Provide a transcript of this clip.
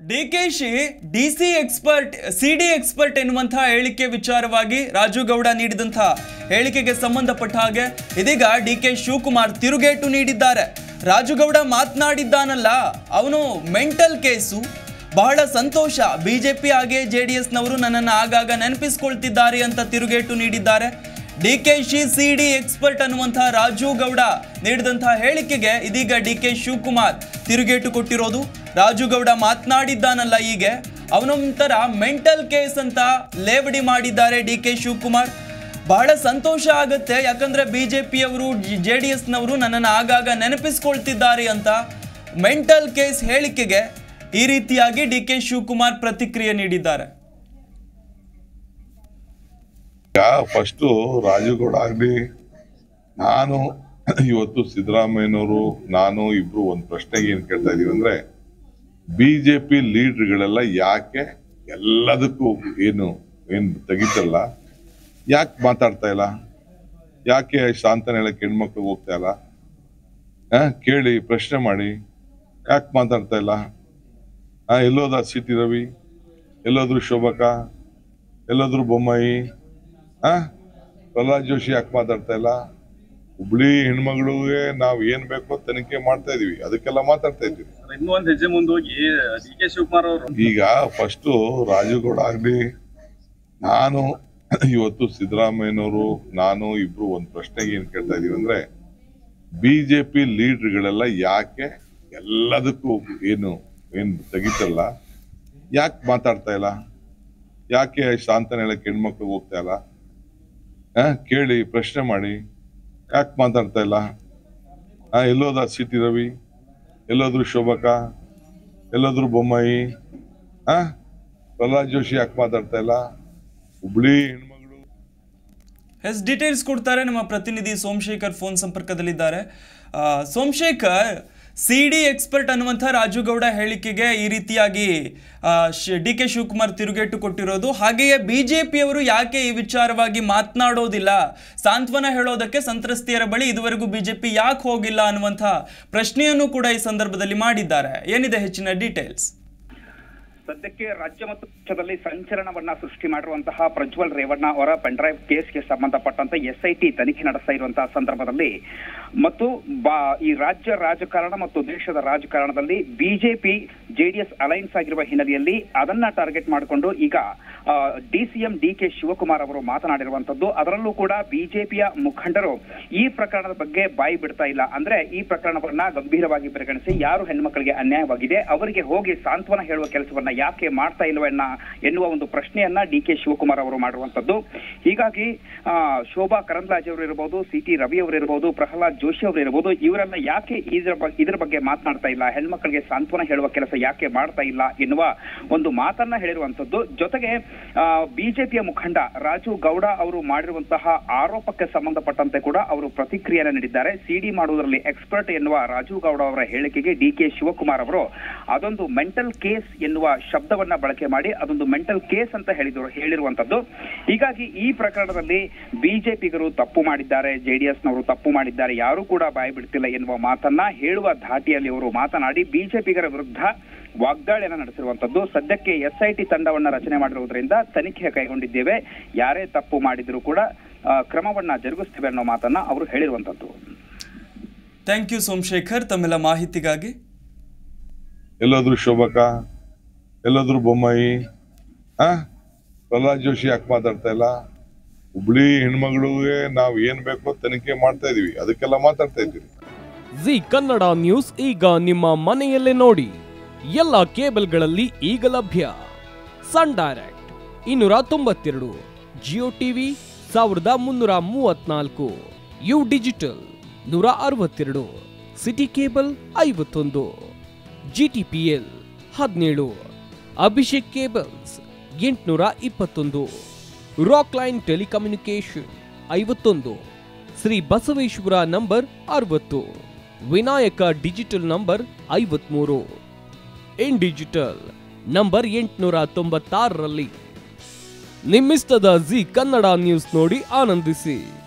DKShi DC expert CD expert ಎನ್ನುವಂತಹ ಹೇಳಿಕೆ ವಿಚಾರವಾಗಿ ರಾಜು ಗೌಡ ನೀಡಿದಂತಹ ಹೇಳಿಕೆಗೆ ಸಂಬಂಧಪಟ್ಟ ಹಾಗೆ ಇದೀಗ ಡಿಕೆ ಶಿವಕುಮಾರ್ ತಿರುಗೇಟು ನೀಡಿದ್ದಾರೆ. ರಾಜು ಗೌಡ ಮಾತನಾಡಿದ್ದಾನಲ್ಲ, ಅವನು ಮೆಂಟಲ್ ಕೇಸು, ಬಹಳ ಸಂತೋಷ, ಬಿಜೆಪಿ ಹಾಗೆ ಜೆಡಿಎಸ್ನವರು ನನ್ನನ್ನು ಆಗಾಗ ನೆನಪಿಸಿಕೊಳ್ತಿದ್ದಾರೆ ಅಂತ ತಿರುಗೇಟು ನೀಡಿದ್ದಾರೆ. ಡಿಕೆಶಿ ಸಿಡಿ ಎಕ್ಸ್ಪರ್ಟ್ ಅನ್ನುವಂತಹ ರಾಜು ಗೌಡ ನೀಡಿದಂತಹ ಹೇಳಿಕೆಗೆ ಇದೀಗ ಡಿಕೆ ಶಿವಕುಮಾರ್ ತಿರುಗೇಟು ಕೊಟ್ಟಿರೋದು. ರಾಜು ಗೌಡ ಮಾತನಾಡಿದ್ದಾನಲ್ಲ, ಹೀಗೆ ಅವನೊಂಥರ ಮೆಂಟಲ್ ಕೇಸ್ ಅಂತ ಲೇವಡಿ ಮಾಡಿದ್ದಾರೆ ಡಿಕೆ ಶಿವಕುಮಾರ್. ಬಹಳ ಸಂತೋಷ ಆಗುತ್ತೆ, ಯಾಕಂದ್ರೆ ಬಿಜೆಪಿಯವರು ಜೆಡಿಎಸ್ನವರು ನನ್ನನ್ನು ಆಗಾಗ ನೆನಪಿಸ್ಕೊಳ್ತಿದ್ದಾರೆ ಅಂತ ಮೆಂಟಲ್ ಕೇಸ್ ಹೇಳಿಕೆಗೆ ಈ ರೀತಿಯಾಗಿ ಡಿಕೆ ಶಿವಕುಮಾರ್ ಪ್ರತಿಕ್ರಿಯೆ ನೀಡಿದ್ದಾರೆ. ಫಸ್ಟ್ ರಾಜುಗೌಡ ಆಗ್ಲಿ, ನಾನು ಇವತ್ತು ಸಿದ್ದರಾಮಯ್ಯನವರು ನಾನು ಇಬ್ರು ಒಂದು ಪ್ರಶ್ನೆಗೆ ಏನ್ ಕೇಳ್ತಾ ಇದೀವಿ ಅಂದ್ರೆ, ಬಿಜೆಪಿ ಲೀಡರ್ಗಳೆಲ್ಲ ಯಾಕೆ ಎಲ್ಲದಕ್ಕೂ ಏನು ತೆಗಿತಲ್ಲ, ಯಾಕೆ ಮಾತಾಡ್ತಾ ಇಲ್ಲ, ಯಾಕೆ ಶಾಂತನ ಹೇಳಕ್ ಹೆಣ್ಮಕ್ಳಿಗೆ ಹೋಗ್ತಾ ಇಲ್ಲ, ಕೇಳಿ ಪ್ರಶ್ನೆ ಮಾಡಿ, ಯಾಕೆ ಮಾತಾಡ್ತಾ ಇಲ್ಲ? ಎಲ್ಲೋದ ಸಿ.ಟಿ. ರವಿ, ಎಲ್ಲೋದ್ರು ಶೋಭಕಾ, ಎಲ್ಲೋದ್ರು ಬೊಮ್ಮಾಯಿ, ಪ್ರಹ್ಲಾದ್ ಜೋಶಿ ಯಾಕೆ ಮಾತಾಡ್ತಾ ಇಲ್ಲ? ಹುಬ್ಳಿ ಹೆಣ್ಮಗಳಿಗೆ ನಾವ್ ಏನ್ ಬೇಕೋ ತನಿಖೆ ಮಾಡ್ತಾ ಇದೀವಿ, ಅದಕ್ಕೆಲ್ಲ ಮಾತಾಡ್ತಾ ಇದ್ದೀವಿ. ಇನ್ನೊಂದು ಹೆಜ್ಜೆ ಮುಂದೋಗಿ ಡಿಕೆ ಶಿವಕುಮಾರ್ ಅವರು ಈಗ ಫಸ್ಟ್ ರಾಜುಗೌಡ ಆಗ್ಲಿ, ನಾನು ಇವತ್ತು ಸಿದ್ದರಾಮಯ್ಯನವರು ನಾನು ಇಬ್ರು ಒಂದು ಪ್ರಶ್ನೆಗೆ ಏನ್ ಕೇಳ್ತಾ ಇದೀವಿ ಅಂದ್ರೆ, ಬಿಜೆಪಿ ಲೀಡರ್ಗಳೆಲ್ಲ ಯಾಕೆ ಎಲ್ಲದಕ್ಕೂ ಏನು ತೆಗಿತಲ್ಲ, ಯಾಕೆ ಮಾತಾಡ್ತಾ ಇಲ್ಲ, ಯಾಕೆ ಶಾಂತನ ಹೇಳಕ್ ಹೆಣ್ಮಕ್ಳಿಗೆ ಹೋಗ್ತಾ ಇಲ್ಲ, ಕೇಳಿ ಪ್ರಶ್ನೆ ಮಾಡಿ, ಯಾಕೆ ಮಾತಾಡ್ತಾ ಇಲ್ಲ? ಎಲ್ಲೋದ ಸಿ.ಟಿ. ರವಿ, ಎಲ್ಲೋದ್ರು ಶೋಭಕಾ, ಎಲ್ಲೋದ್ರು ಬೊಮ್ಮಾಯಿ, ಪ್ರಹ್ಲಾದ್ ಜೋಶಿ ಯಾಕೆ ಮಾತಾಡ್ತಾ ಇಲ್ಲ? ಹುಬ್ಳಿ ಹೆಣ್ಮಗಳು ಡೀಟೇಲ್ಸ್ ಕೊಡ್ತಾರೆ ನಮ್ಮ ಪ್ರತಿನಿಧಿ ಸೋಮಶೇಖರ್ ಫೋನ್ ಸಂಪರ್ಕದಲ್ಲಿದ್ದಾರೆ. ಸೋಮಶೇಖರ್, ಸಿಡಿ ಎಕ್ಸ್ಪರ್ಟ್ ಅನ್ನುವಂಥ ರಾಜು ಗೌಡ ಹೇಳಿಕೆಗೆ ಈ ರೀತಿಯಾಗಿ ಡಿಕೆ ಶಿವಕುಮಾರ್ ತಿರುಗೇಟು ಕೊಟ್ಟಿರೋದು, ಹಾಗೆಯೇ ಬಿಜೆಪಿಯವರು ಯಾಕೆ ಈ ವಿಚಾರವಾಗಿ ಮಾತನಾಡೋದಿಲ್ಲ, ಸಾಂತ್ವನ ಹೇಳೋದಕ್ಕೆ ಸಂತ್ರಸ್ತೆಯರ ಬಳಿ ಇದುವರೆಗೂ ಬಿಜೆಪಿ ಯಾಕೆ ಹೋಗಿಲ್ಲ ಅನ್ನುವಂಥ ಪ್ರಶ್ನೆಯನ್ನು ಕೂಡ ಈ ಸಂದರ್ಭದಲ್ಲಿ ಮಾಡಿದ್ದಾರೆ. ಏನಿದೆ ಹೆಚ್ಚಿನ ಡೀಟೇಲ್ಸ್? ಸದ್ಯಕ್ಕೆ ರಾಜ್ಯ ಮತ್ತು ದೇಶದಲ್ಲಿ ಸಂಚಲನವನ್ನ ಸೃಷ್ಟಿ ಮಾಡಿರುವಂತಹ ಪ್ರಜ್ವಲ್ ರೇವಣ್ಣ ಅವರ ಪೆನ್ಡ್ರೈವ್ ಕೇಸ್ಗೆ ಸಂಬಂಧಪಟ್ಟಂತೆ ಎಸ್ಐಟಿ ತನಿಖೆ ನಡೆಸ್ತಾ ಇರುವಂತಹ ಸಂದರ್ಭದಲ್ಲಿ ಮತ್ತು ಈ ರಾಜ್ಯ ರಾಜಕಾರಣ ಮತ್ತು ದೇಶದ ರಾಜಕಾರಣದಲ್ಲಿ ಬಿಜೆಪಿ ಜೆಡಿಎಸ್ ಅಲೈನ್ಸ್ ಆಗಿರುವ ಹಿನ್ನೆಲೆಯಲ್ಲಿ ಅದನ್ನ ಟಾರ್ಗೆಟ್ ಮಾಡಿಕೊಂಡು ಈಗ ಡಿಸಿಎಂ ಡಿಕೆ ಶಿವಕುಮಾರ್ ಅವರು ಮಾತನಾಡಿರುವಂತದ್ದು. ಅದರಲ್ಲೂ ಕೂಡ ಬಿಜೆಪಿಯ ಮುಖಂಡರು ಈ ಪ್ರಕರಣದ ಬಗ್ಗೆ ಬಾಯಿ ಬಿಡ್ತಾ ಇಲ್ಲ. ಅಂದ್ರೆ ಈ ಪ್ರಕರಣವನ್ನ ಗಂಭೀರವಾಗಿ ಪರಿಗಣಿಸಿ ಯಾರು ಹೆಣ್ಮಕ್ಳಿಗೆ ಅನ್ಯಾಯವಾಗಿದೆ ಅವರಿಗೆ ಹೋಗಿ ಸಾಂತ್ವನ ಹೇಳುವ ಕೆಲಸವನ್ನ ಯಾಕೆ ಮಾಡ್ತಾ ಇಲ್ವನ್ನ ಎನ್ನುವ ಒಂದು ಪ್ರಶ್ನೆಯನ್ನ ಡಿಕೆ ಶಿವಕುಮಾರ್ ಅವರು ಮಾಡಿರುವಂತದ್ದು. ಹೀಗಾಗಿ ಶೋಭಾ ಕರಂದ್ಲಾಜೆ ಅವರು ಇರಬಹುದು, ಸಿ.ಟಿ. ರವಿ ಅವರು ಇರಬಹುದು, ಪ್ರಹ್ಲಾದ್ ಜೋಶಿ ಅವರು ಇರಬಹುದು, ಇವರೆಲ್ಲ ಯಾಕೆ ಇದರ ಬಗ್ಗೆ ಮಾತನಾಡ್ತಾ ಇಲ್ಲ, ಹೆಣ್ಮಕ್ಳಿಗೆ ಸಾಂತ್ವನ ಹೇಳುವ ಕೆಲಸ ಯಾಕೆ ಮಾಡ್ತಾ ಇಲ್ಲ ಎನ್ನುವ ಒಂದು ಮಾತನ್ನ ಹೇಳಿರುವಂತದ್ದು. ಜೊತೆಗೆ ಬಿಜೆಪಿಯ ಮುಖಂಡ ರಾಜು ಗೌಡ ಅವರು ಮಾಡಿರುವಂತಹ ಆರೋಪಕ್ಕೆ ಸಂಬಂಧಪಟ್ಟಂತೆ ಕೂಡ ಅವರು ಪ್ರತಿಕ್ರಿಯೆಯನ್ನು ನೀಡಿದ್ದಾರೆ. ಸಿಡಿ ಮಾಡುವುದರಲ್ಲಿ ಎಕ್ಸ್ಪರ್ಟ್ ಎನ್ನುವ ರಾಜು ಗೌಡ ಅವರ ಹೇಳಿಕೆಗೆ ಡಿಕೆ ಶಿವಕುಮಾರ್ ಅವರು ಅದೊಂದು ಮೆಂಟಲ್ ಕೇಸ್ ಎನ್ನುವ ಶಬ್ದವನ್ನ ಬಳಕೆ ಮಾಡಿ ಅದೊಂದು ಮೆಂಟಲ್ ಕೇಸ್ ಅಂತ ಹೇಳಿರುವಂತದ್ದು. ಹೀಗಾಗಿ ಈ ಪ್ರಕರಣದಲ್ಲಿ ಬಿಜೆಪಿಗರು ತಪ್ಪು ಮಾಡಿದ್ದಾರೆ, ಜೆಡಿಎಸ್ನವರು ತಪ್ಪು ಮಾಡಿದ್ದಾರೆ, ಯಾರು ಕೂಡ ಬಾಯಿ ಬಿಡ್ತಿಲ್ಲ ಎನ್ನುವ ಮಾತನ್ನ ಹೇಳುವ ಧಾಟಿಯಲ್ಲಿ ಅವರು ಮಾತನಾಡಿ ಬಿಜೆಪಿಗರ ವಿರುದ್ಧ ವಾಗ್ದಾಳಿಯನ್ನು ನಡೆಸಿರುವಂತದ್ದು. ಸದ್ಯಕ್ಕೆ ಎಸ್ಐಟಿ ತಂಡವನ್ನ ರಚನೆ ಮಾಡಿರುವುದರಿಂದ ತನಿಖೆ ಕೈಗೊಂಡಿದ್ದೇವೆ, ಯಾರೇ ತಪ್ಪು ಮಾಡಿದ್ರು ಕೂಡ ಕ್ರಮವನ್ನ ಜರುಗಿಸ್ತೇವೆ ಅನ್ನೋ ಮಾತನ್ನ ಅವರು ಹೇಳಿರುವಂತದ್ದು. ಥ್ಯಾಂಕ್ ಯು ಸೋಮಶೇಖರ್, ತಮ್ಮೆಲ್ಲ ಮಾಹಿತಿಗಾಗಿ. ಎಲ್ಲೋದ್ರು ಶೋಭಕಾ, ಎಲ್ಲೋದ್ರು ಬೊಮ್ಮಾಯಿ, ಪ್ರಹ್ಲಾದ್ ಜೋಶಿ ಯಾಕೆ ಮಾತಾಡ್ತಾ ಇಲ್ಲ? ಹುಬ್ಳಿ ಹೆಣ್ಮಗಳಿಗೆ ನಾವ್ ಏನ್ ಬೇಕೋ ತನಿಖೆ ಮಾಡ್ತಾ ಇದೀವಿ, ಅದಕ್ಕೆಲ್ಲ ಮಾತಾಡ್ತಾ ಇದ್ದೀವಿ. ಜಿ ಕನ್ನಡ ನ್ಯೂಸ್ ಈಗ ನಿಮ್ಮ ಮನೆಯಲ್ಲೇ ನೋಡಿ. ಎಲ್ಲ ಕೇಬಲ್ಗಳಲ್ಲಿ ಈಗ ಲಭ್ಯ. Sun Direct 292, Jio TV 1334, U digital 162, city cable 51, GTPL 17, Abhishek cables 821, rock line telecommunication 51, Shri Basaveshwara number 60, Vinayaka digital number 53, in digital number 896ರಲ್ಲಿ. ನಿಮ್ಮಿಸ್ತದ ಜಿ ಕನ್ನಡ ನ್ಯೂಸ್ ನೋಡಿ ಆನಂದಿಸಿ.